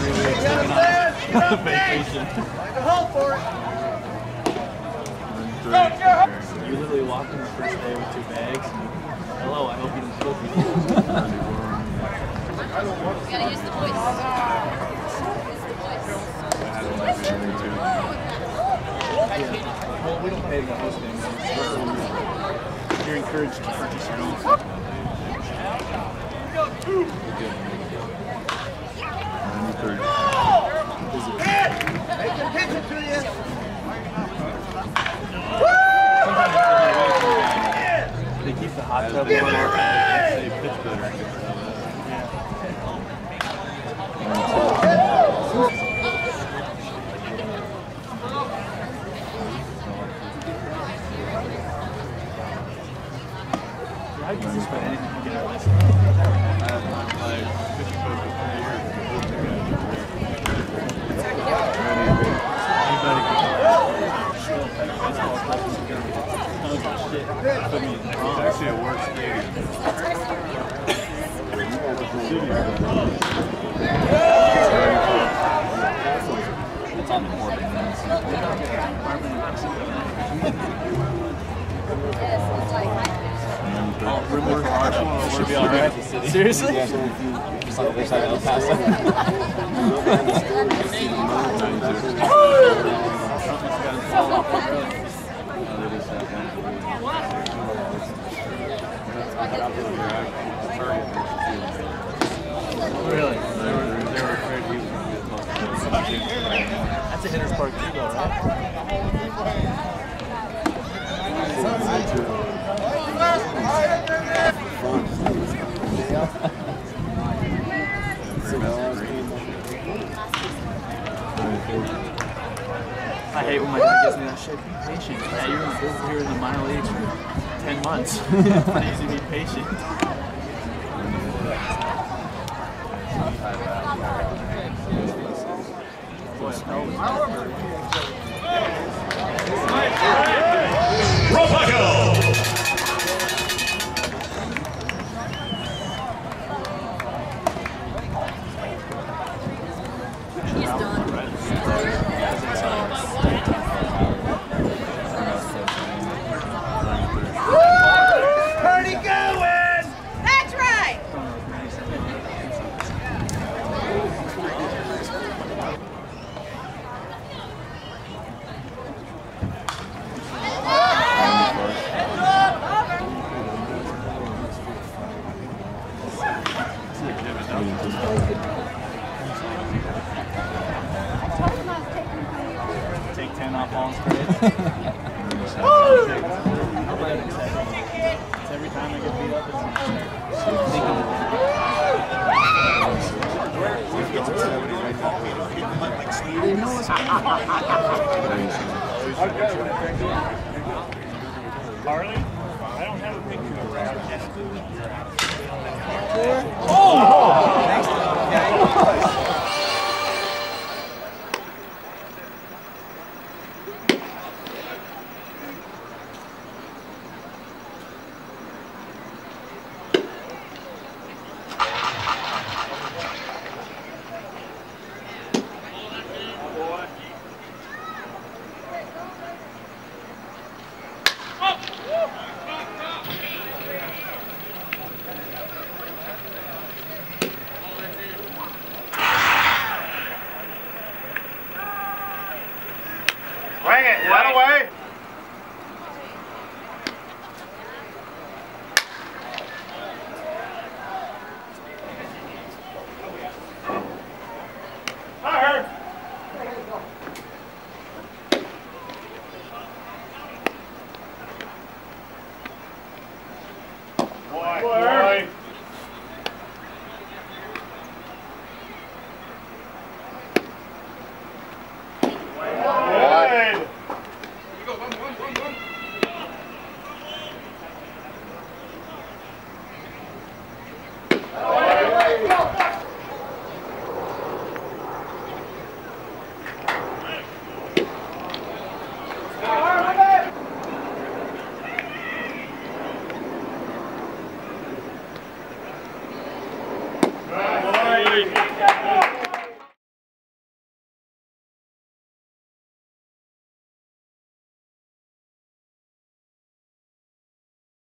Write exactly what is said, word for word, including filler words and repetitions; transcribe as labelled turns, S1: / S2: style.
S1: Vacation.
S2: Hold for it.
S1: You literally walked in the first day with two bags. Hello, I hope you didn't kill people.
S3: You gotta use the voice.
S1: Well, we don't pay the hosting. You're encouraged to purchase your own.
S2: They can pitch it to you.
S1: They keep the hot tub warm. They pitch better. I'd use this for anything you get out of this. I have like fifty bucks per year. It's actually a work stadium. It's on the board. Oh, River should be alright. Seriously? Yeah, just on the other side of El Paso. Really? They were, they were afraid he was going to be close. That's a hitter's park too, though, right? I hate when my dad gives me that shit. Be patient. Yeah, you're in, you're in the minor leagues for ten months. It's pretty easy to be patient.
S4: Ropaco!
S3: He's done.
S2: Party going!
S3: That's right!
S1: Take ten off balls straight. It's every time I get beat up, it's
S4: Harley? I don't have a picture of her.
S1: oh!
S4: Bring it, run away. Fire. Boy, boy. Go,